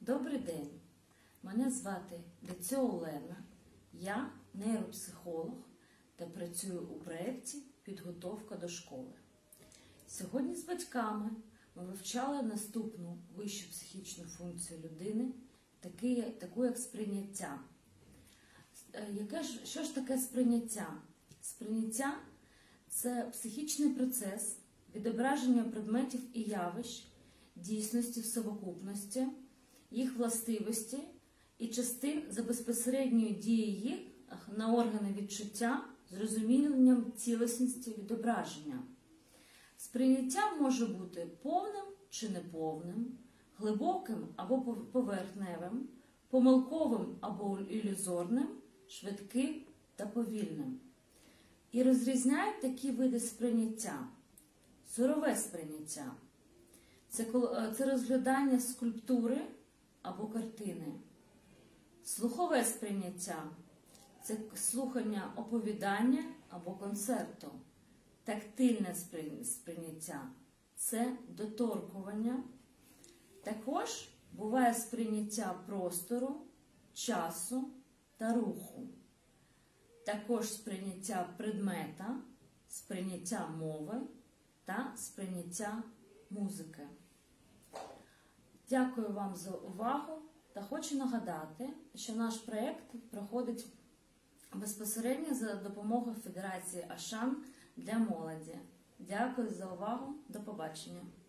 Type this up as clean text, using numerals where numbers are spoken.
Добрий день! Мене звати Децьо Олена, я нейропсихолог та працюю у проєкті «Підготовка до школи». Сьогодні з батьками ми вивчали наступну вищу психічну функцію людини, таку як сприйняття. Що ж таке сприйняття? Сприйняття – це психічний процес відображення предметів і явищ, дійсності в совокупності, їх властивості і частин за безпосередньою дією їх на органи відчуття з розумінням цілісності відображення. Сприйняття може бути повним чи неповним, глибоким або поверхневим, помилковим або ілюзорним, швидким та повільним. І розрізняють такі види сприйняття. Зорове сприйняття – це розглядання скульптури або картини. Слухове сприйняття – це слухання оповідання або концерту. Тактильне сприйняття – це доторкування. Також буває сприйняття простору, часу та руху. Також сприйняття предмета, сприйняття мови та сприйняття музики. Дякую вам за увагу та хочу нагадати, що наш проєкт проходить безпосередньо за допомогою Федерації Ашан для молоді. Дякую за увагу. До побачення.